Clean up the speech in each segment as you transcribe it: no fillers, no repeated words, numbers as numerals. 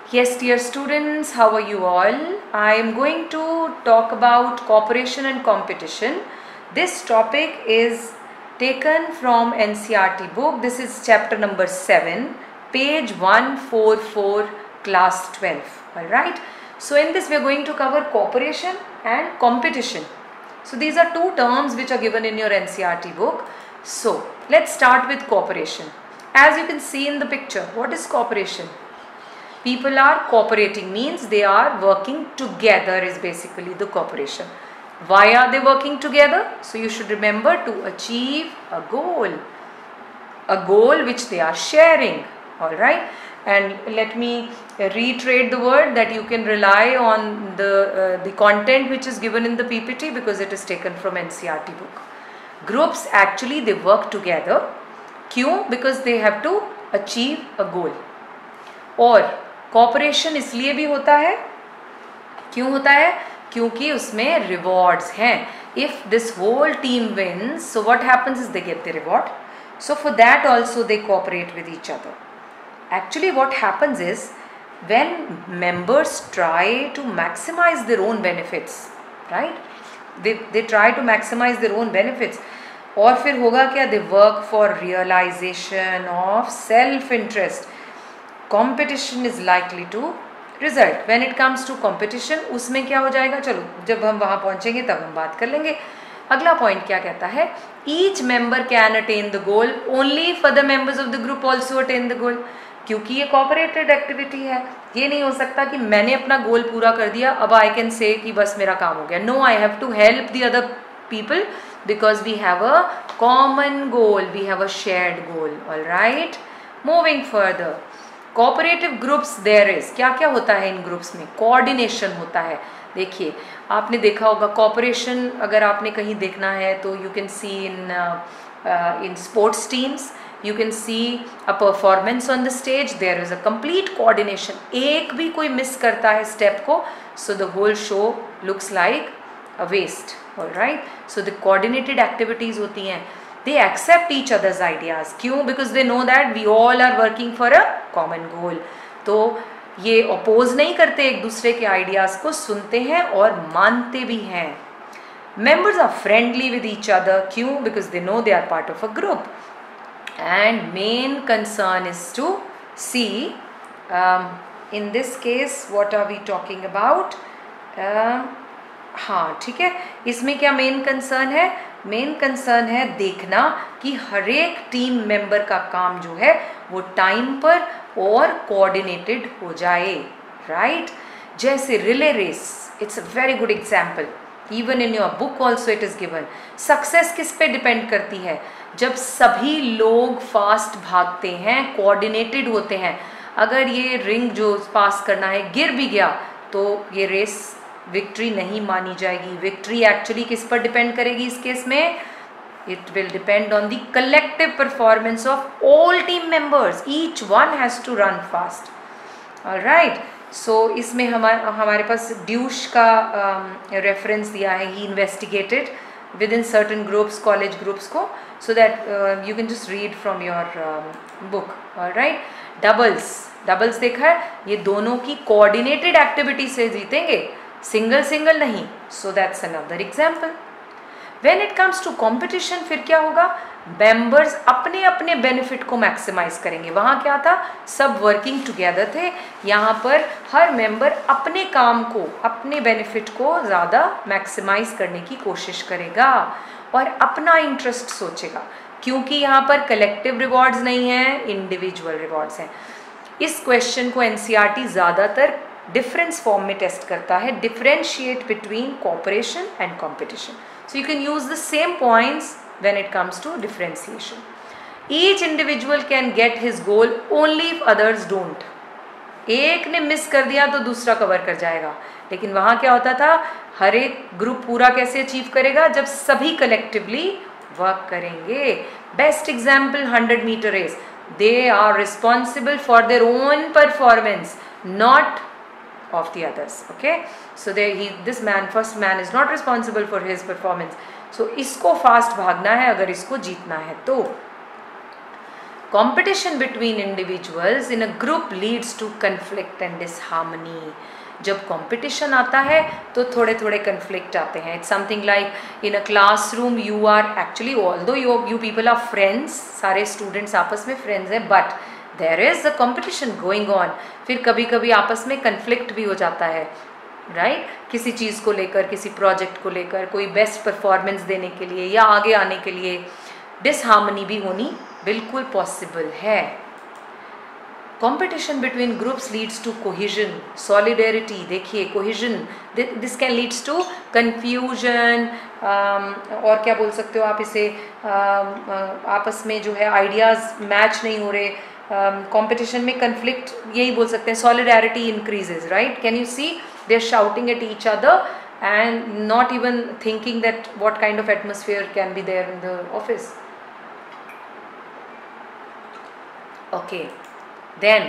Yes, dear students, how are you all? I am going to talk about cooperation and competition. This topic is taken from NCERT book. This is chapter number 7, page 144, class 12. Alright. So in this we are going to cover cooperation and competition. So these are two terms which are given in your NCERT book. So let's start with cooperation. As you can see in the picture, what is cooperation? People are cooperating, means they are working together is basically the cooperation. Why are they working together? So you should remember to achieve a goal which they are sharing. Alright, and let me reiterate the word that you can rely on the content which is given in the PPT because it is taken from NCERT book. Groups actually they work together. क्यों? Because they have to achieve a goal. और cooperation इसलिए भी होता है, क्यों होता है? क्योंकि उसमें रिवॉर्ड्स हैं. If this whole team wins, so what happens is they get the reward. So for that also they cooperate with each other. Actually what happens is when members try to maximise their own benefits, right, they try to maximise their own benefits. और फिर होगा क्या? They work for realisation of self interest. Competition is likely to result. When it comes to competition, उसमें क्या हो जाएगा? चलो जब हम वहाँ पहुँचेंगे तब हम बात कर लेंगे. अगला पॉइंट क्या कहता है? Each member can attain the goal only for the members of the group also attain the goal. क्योंकि ये कोऑपरेटेड एक्टिविटी है. ये नहीं हो सकता कि मैंने अपना गोल पूरा कर दिया, अब आई कैन से कि बस मेरा काम हो गया. No, I have to help the other people because we have a common goal, we have a shared goal. All right, moving further, cooperative groups there is, क्या क्या होता है इन ग्रुप्स में? कोऑर्डिनेशन होता है. देखिए, आपने देखा होगा कोऑपरेशन, अगर आपने कहीं देखना है तो you can see in sports teams, you can see a performance on the stage, there is a complete coordination. एक भी कोई मिस करता है स्टेप को, so the whole show looks like a waste. All right, so the coordinated activities होती हैं. They accept each other's ideas. क्यों? Because they know that we all are working for a common goal. तो ये oppose नहीं करते एक दूसरे के ideas को, सुनते हैं और मानते भी हैं. Members are friendly with each other. क्यों? Because they know they are part of a group. And main concern is to see, in this case, what are we talking about? हाँ, ठीक है. इसमें क्या मेन कंसर्न है? Main concern है देखना कि हर एक टीम मेंबर का काम जो है वो टाइम पर और कोऑर्डिनेटेड हो जाए. राइट, जैसे relay race, it's a very good example. Even in your book also it is given. Success किस पे डिपेंड करती है? जब सभी लोग फास्ट भागते हैं, कोऑर्डिनेटेड होते हैं. अगर ये रिंग जो पास करना है गिर भी गया तो ये रेस विक्ट्री नहीं मानी जाएगी. विक्ट्री एक्चुअली किस पर डिपेंड करेगी इस केस में? It will depend on the collective performance of all team members. Each one has to run fast. Alright, so इसमें हमारे पास ड्यूश का रेफरेंस दिया है. He investigated within certain groups, college groups को, so that you can just read from your book. Alright, doubles देखा है, ये दोनों की कोऑर्डिनेटेड एक्टिविटी से जीतेंगे, सिंगल नहीं. So that's another example. When it comes to competition, फिर क्या होगा? मेंबर्स अपने अपने बेनिफिट को मैक्सिमाइज करेंगे. वहाँ क्या था? सब वर्किंग टुगेदर थे. यहाँ पर हर मेंबर अपने काम को, अपने बेनिफिट को ज़्यादा मैक्सिमाइज करने की कोशिश करेगा और अपना इंटरेस्ट सोचेगा. क्योंकि यहाँ पर कलेक्टिव रिवॉर्ड्स नहीं हैं, इंडिविजुअल रिवॉर्ड्स हैं. इस क्वेश्चन को एनसीईआरटी ज़्यादातर डिफरेंस फॉर्म में टेस्ट करता है. Differentiate between cooperation and competition. So you can use the same points when it comes to differentiation. Each individual can get his goal only if others don't. एक ने miss कर दिया तो दूसरा cover कर जाएगा. लेकिन वहाँ क्या होता था? हर एक ग्रुप पूरा कैसे अचीव करेगा? जब सभी कलेक्टिवली वर्क करेंगे. Best example 100 metre race. They are responsible for their own performance, not of the others. Okay, so this first man is not responsible for his performance. So इसको fast भागना है अगर इसको जीतना है तो. Competition between individuals in a group leads to conflict and disharmony. जब competition आता है तो थोड़े थोड़े कन्फ्लिक्ट आते हैं. It's something like in a classroom you are actually although you people are friends, सारे स्टूडेंट्स आपस में फ्रेंड्स हैं, but there is a competition going on. फिर कभी कभी आपस में कन्फ्लिक्ट भी हो जाता है, राइट? किसी चीज़ को लेकर, किसी प्रोजेक्ट को लेकर, कोई बेस्ट परफॉर्मेंस देने के लिए या आगे आने के लिए डिसहार्मनी भी होनी बिल्कुल पॉसिबल है. Competition between groups leads to cohesion, solidarity. देखिए cohesion, this can leads to confusion, और क्या बोल सकते हो आप इसे, आपस में जो है आइडियाज़ मैच नहीं हो रहे, competition में conflict यही बोल सकते हैं. Solidarity increases, right? Can you see they're shouting at each other and not even thinking that what kind of atmosphere can be there in the office. Okay. Then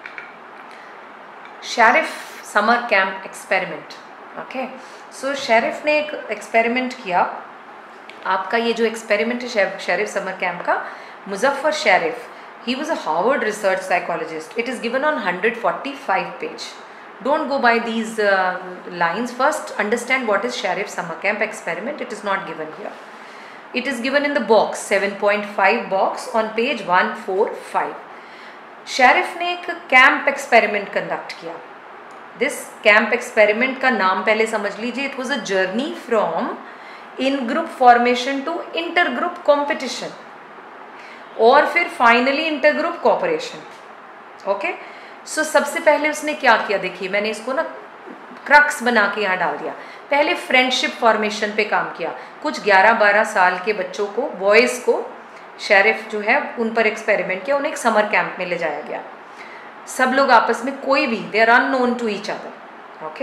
Sharif summer camp experiment. Okay, so Sharif ने एक experiment किया. आपका ये जो experiment है Sharif summer camp का, Muzaffar Sharif, he was a Harvard research psychologist. It is given on 145 page. Don't go by these lines. First understand what is Sharif summer camp experiment. It is not given here. It is given in the box 7.5 box on page 145. Sharif ने एक camp experiment conduct किया. This camp experiment का नाम पहले समझ लीजिए. It was a journey from in group formation to inter group competition और फिर finally inter group cooperation. Okay, so सबसे पहले उसने क्या किया, देखिए मैंने इसको ना क्रक्स बना के यहाँ डाल दिया. पहले फ्रेंडशिप फॉर्मेशन पे काम किया. कुछ 11-12 साल के बच्चों को, बॉयज़ को शरीफ जो है उन पर एक्सपेरिमेंट किया. उन्हें एक समर कैंप में ले जाया गया. सब लोग आपस में कोई भी, they are unknown to each other. Okay,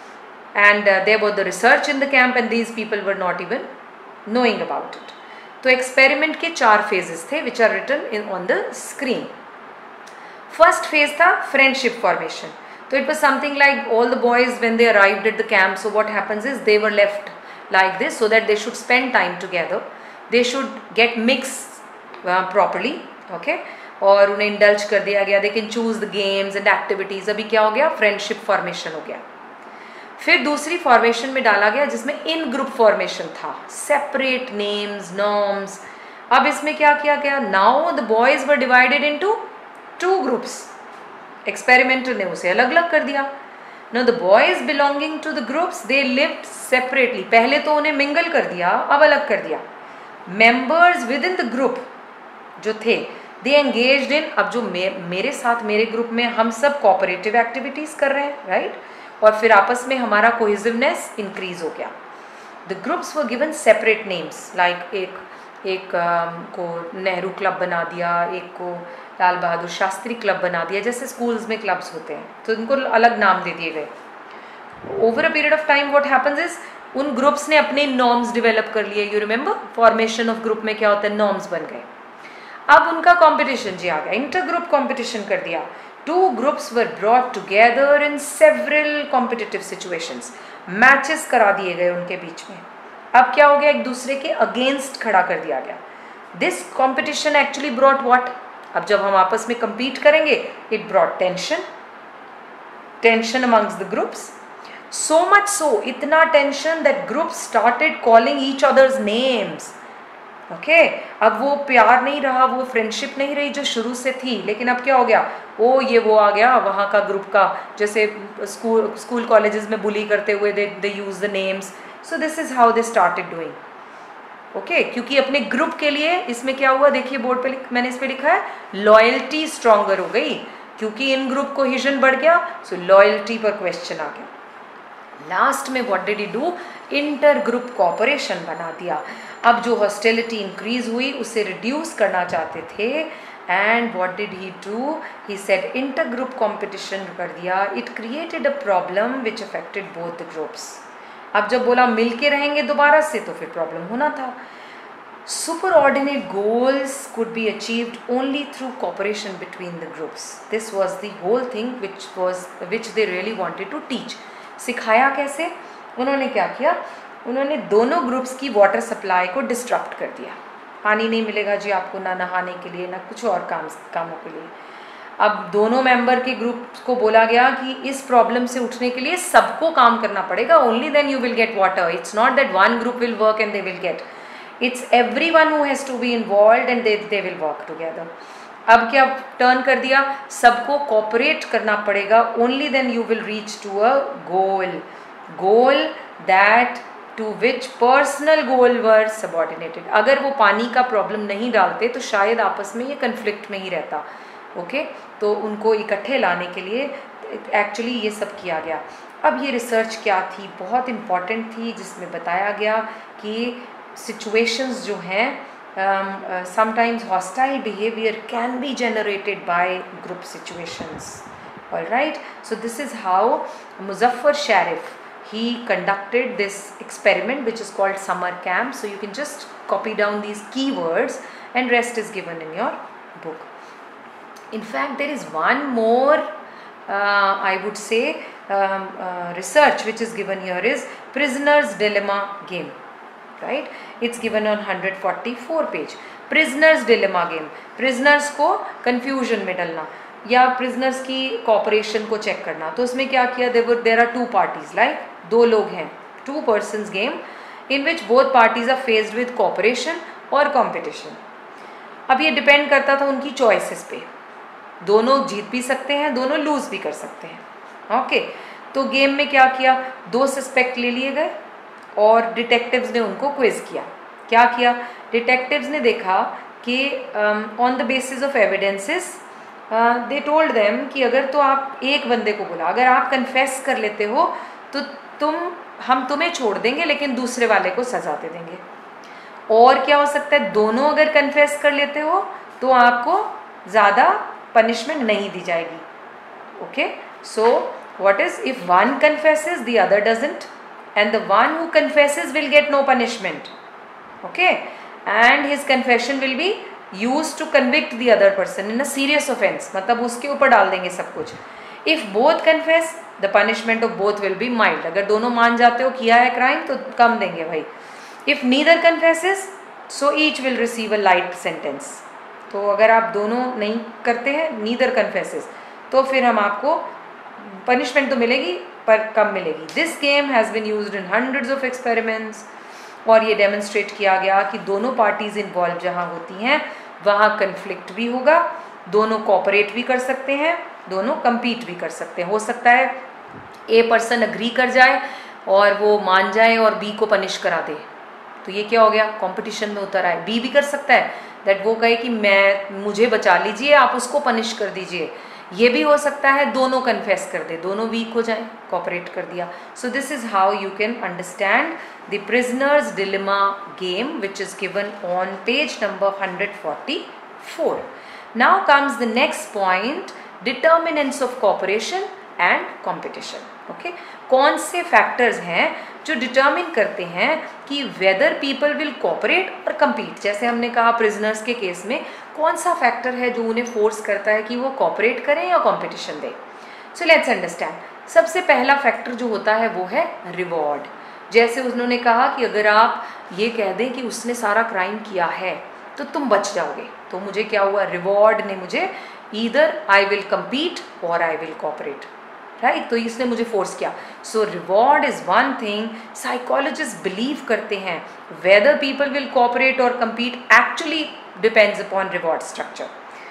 and there was the research in the camp and these people were not even knowing about it. तो एक्सपेरिमेंट के 4 फेजेस थे which are written in on the screen. First phase था friendship formation. तो it was something like all the boys when they arrived at the camp, so what happens is they were left like this so that they should spend time together, they should get mix properly. Okay, और उन्हें indulge कर दिया गया. They can choose the games and activities. अभी क्या हो गया, friendship formation हो गया. फिर दूसरी फॉर्मेशन में डाला गया जिसमें इन ग्रुप फॉर्मेशन था, सेपरेट नेम्स, नॉर्म्स. अब इसमें क्या किया गया, now the boys were divided into 2 groups. Experimenter ने उसे अलग अलग कर दिया. Now the boys belonging to the groups they lived separately. पहले तो उन्हें मिंगल कर दिया, अब अलग कर दिया. Members within the group जो थे, दे एंगेज्ड इन, अब जो मेरे साथ मेरे ग्रुप में हम सब कोऑपरेटिव एक्टिविटीज़ कर रहे हैं, राइट? और फिर आपस में हमारा कोहेसिवनेस इंक्रीज हो गया. The groups were given separate names, like एक को नेहरू क्लब बना दिया, एक को लाल बहादुर शास्त्री क्लब बना दिया, जैसे स्कूल्स में क्लब्स होते हैं, तो इनको अलग नाम दे दिए गए. Over a period of time what happens is, उन ग्रुप्स ने अपने नॉर्म्स डेवलप कर लिए. You remember formation of group में क्या होता है, नॉर्म्स बन गए. अब उनका कंपटीशन जी आ गया, इंटर ग्रुप कंपटीशन कर दिया. 2 groups were brought together in several competitive situations. Matches करा दिए गए उनके बीच में. अब क्या हो गया, एक दूसरे के अगेंस्ट खड़ा कर दिया गया. This competition actually brought what, अब जब हम आपस में compete करेंगे, it brought tension amongst the groups. So much so, इतना tension that groups started calling each others names. Okay, अब वो प्यार नहीं रहा, वो फ्रेंडशिप नहीं रही जो शुरू से थी. लेकिन अब क्या हो गया, ओ ये वो आ गया वहाँ का ग्रुप का, जैसे स्कूल कॉलेजेस में बुली करते हुए they use the names. So this is how they started doing. Okay, क्योंकि अपने ग्रुप के लिए इसमें क्या हुआ, देखिए बोर्ड पे मैंने इस पे लिखा है, लॉयल्टी स्ट्रॉन्गर हो गई. क्योंकि इन ग्रुप कोहेजन बढ़ गया, सो लॉयल्टी पर क्वेश्चन आ गया. लास्ट में what did he do, inter group cooperation बना दिया. अब जो हॉस्टिलिटी इंक्रीज हुई उसे रिड्यूस करना चाहते थे. And what did he do, he said inter group competition कर दिया. It created a problem which affected both the groups. अब जब बोला मिल के रहेंगे दोबारा से, तो फिर प्रॉब्लम होना था. Superordinate goals could be achieved only through cooperation between the groups. This was the whole thing which they really wanted to teach. सिखाया कैसे, उन्होंने क्या किया, उन्होंने दोनों ग्रुप्स की वाटर सप्लाई को डिस्टरप्ट कर दिया. पानी नहीं मिलेगा जी आपको, ना नहाने के लिए ना कुछ और कामों के लिए। अब दोनों मेंबर के ग्रुप को बोला गया कि इस प्रॉब्लम से उठने के लिए सबको काम करना पड़ेगा, only then you will get water. It's not that one group will work and they will get, it's everyone who has to be involved and they will work together. अब क्या टर्न कर दिया, सबको कोऑपरेट करना पड़ेगा, only then you will reach to a goal that to which personal goal were subordinated. अगर वो पानी का प्रॉब्लम नहीं डालते तो शायद आपस में ये कन्फ्लिक्ट में ही रहता। ओके, तो उनको इकट्ठे लाने के लिए एक्चुअली ये सब किया गया। अब ये रिसर्च क्या थी, बहुत इम्पॉर्टेंट थी, जिसमें बताया गया कि सिचुएशंस जो हैं sometimes hostile behavior can be generated by group situations. All right, so this is how Muzaffar Sharif, he conducted this experiment which is called summer camp. So you can just copy down these keywords and rest is given in your book. In fact, there is one more I would say research which is given here is prisoner's dilemma game. Right, it's given on 144 page. Prisoners dilemma game, prisoners को confusion में डालना या prisoners की cooperation को check करना। तो उसमें क्या किया, there are two parties, like दो लोग हैं, two persons game in which both parties are faced with cooperation और competition। अब ये depend करता था उनकी choices पे, दोनों जीत भी सकते हैं, दोनों lose भी कर सकते हैं। ओके, तो गेम में क्या किया, दो सस्पेक्ट ले लिए गए और डिटेक्टिव्स ने उनको क्विज किया। क्या किया, डिटेक्टिव्स ने देखा कि on the basis of evidences they told them कि अगर तो आप एक बंदे को बोला, अगर आप कन्फेस कर लेते हो तो हम तुम्हें छोड़ देंगे लेकिन दूसरे वाले को सजा दे देंगे। और क्या हो सकता है, दोनों अगर कन्फेस कर लेते हो तो आपको ज़्यादा पनिशमेंट नहीं दी जाएगी। Okay, so what is if one confesses the other doesn't and the one who confesses will get no punishment, okay, and his confession will be used to convict the other person in a serious offense, मतलब उसके ऊपर डाल देंगे सब कुछ। if both confess the punishment of both will be mild, अगर दोनों मान जाते हो किया है क्राइम तो कम देंगे भाई। if neither confesses so each will receive a light sentence, तो अगर आप दोनों नहीं करते हैं neither confesses तो फिर हम आपको पनिशमेंट तो मिलेगी पर कम मिलेगी। This game has been used in hundreds of experiments, और ये डेमोन्स्ट्रेट किया गया कि दोनों पार्टीज इन्वॉल्व जहाँ होती हैं वहाँ कन्फ्लिक्ट भी होगा, दोनों कोऑपरेट भी कर सकते हैं, दोनों कम्पीट भी कर सकते हैं। हो सकता है ए पर्सन अग्री कर जाए और वो मान जाए और बी को पनिश करा दे, तो ये क्या हो गया, कंपटीशन में उतर आए। बी भी कर सकता है दैट वो कहे कि मुझे बचा लीजिए, आप उसको पनिश कर दीजिए। ये भी हो सकता है दोनों कन्फेस कर दे, दोनों वीक हो जाए, कोऑपरेट कर दिया। So this is how you can understand the prisoner's dilemma game which is given on page number 144। Now comes the next point, determinants of cooperation and competition. Okay, कौन से factors हैं जो determine करते हैं कि whether people will cooperate और compete. जैसे हमने कहा प्रिजनर्स के केस में कौन सा फैक्टर है जो उन्हें फोर्स करता है कि वो कोऑपरेट करें या कंपटीशन दें। So let's understand. सबसे पहला फैक्टर जो होता है वो है रिवॉर्ड। जैसे उन्होंने कहा कि अगर आप ये कह दें कि उसने सारा क्राइम किया है तो तुम बच जाओगे, तो मुझे क्या हुआ, रिवॉर्ड ने मुझे ईदर आई विल कम्पीट और आई विल कोऑपरेट, राइट, तो इसने मुझे फोर्स किया। So reward is one thing psychologist believe करते हैं वेदर पीपल विल कोऑपरेट और compete actually depends upon reward structure.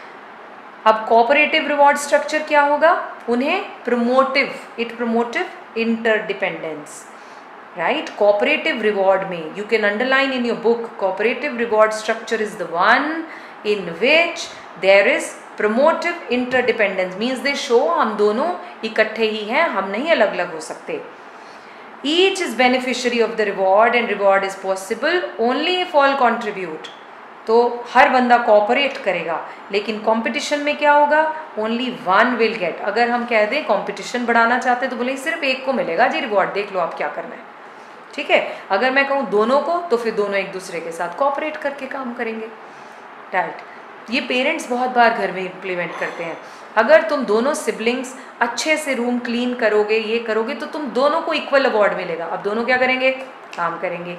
अब कोऑपरेटिव रिवॉर्ड स्ट्रक्चर क्या होगा, उन्हें it promotive interdependence, right. Cooperative reward में you can underline in your book, cooperative reward structure is the one in which there is promotive interdependence, means they show हम दोनों इकट्ठे ही हैं, हम नहीं अलग अलग हो सकते। Each is beneficiary of the reward and reward is possible only if all contribute. तो हर बंदा कोऑपरेट करेगा, लेकिन कंपटीशन में क्या होगा, ओनली वन विल गेट। अगर हम कह दें कंपटीशन बढ़ाना चाहते हैं तो बोले सिर्फ एक को मिलेगा जी रिवॉर्ड, देख लो आप क्या करना है, ठीक है। अगर मैं कहूँ दोनों को तो फिर दोनों एक दूसरे के साथ कोऑपरेट करके काम करेंगे, राइट। ये पेरेंट्स बहुत बार घर में इम्प्लीमेंट करते हैं। अगर तुम दोनों सिबलिंग्स अच्छे से रूम क्लीन करोगे, ये करोगे, तो तुम दोनों को इक्वल अवार्ड मिलेगा। अब दोनों क्या करेंगे, काम करेंगे।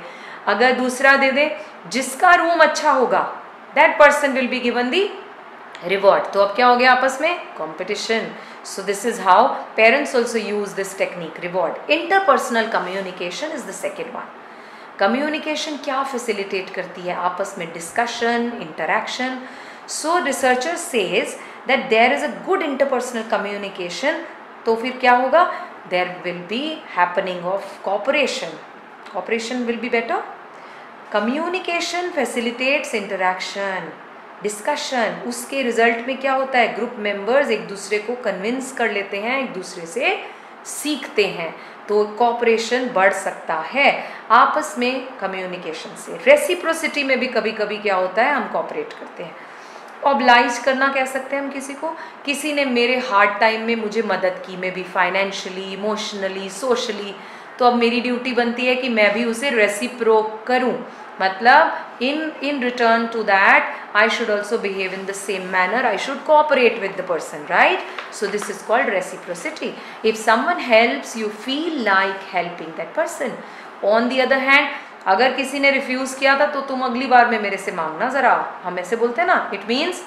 अगर दूसरा दे दे जिसका रूम अच्छा होगा, that person will be given the reward. तो अब क्या हो गया आपस में? Competition. So this is how parents also use this technique, reward. Interpersonal communication is the second one. Communication क्या फैसिलिटेट करती है? आपस में discussion, interaction. So researcher says that there is a good interpersonal communication, तो फिर क्या होगा? There will be happening of cooperation, cooperation will be better. Communication facilitates interaction, discussion, उसके रिजल्ट में क्या होता है? ग्रुप मेंबर्स एक दूसरे को कन्विंस कर लेते हैं, एक दूसरे से सीखते हैं, तो कॉपरेशन बढ़ सकता है आपस में कम्युनिकेशन से। रेसिप्रोसिटी में भी कभी कभी क्या होता है? हम कॉपरेट करते हैं। ऑब्लाइज करना कह सकते हैं हम किसी को, किसी ने मेरे हार्ड टाइम में मुझे मदद की, maybe financially, emotionally, socially, तो अब मेरी ड्यूटी बनती है कि मैं भी उसे रेसिप्रोक करूं, मतलब in return to that I should also behave in the same manner, I should cooperate with the person, right? So this is called reciprocity. If someone helps, you feel like helping that person. On the other hand, अगर किसी ने refuse किया था तो तुम अगली बार में मेरे से मांगना जरा, हम ऐसे बोलते हैं ना। It means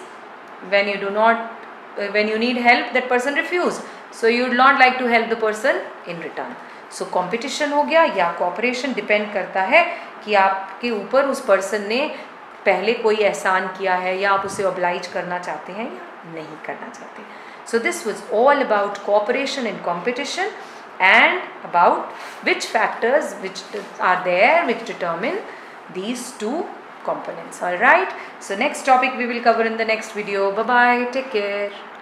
when you need help, that person refuse, so you would not like to help the person in return. So competition हो गया या कॉपरेशन, डिपेंड करता है कि आपके ऊपर उस पर्सन ने पहले कोई एहसान किया है या आप उसे ऑब्लाइज करना चाहते हैं या नहीं करना चाहते। So this was all about cooperation in competition and about which factors which are there which determine these two components. All right, so next topic we will cover in the next video. Bye bye, take care.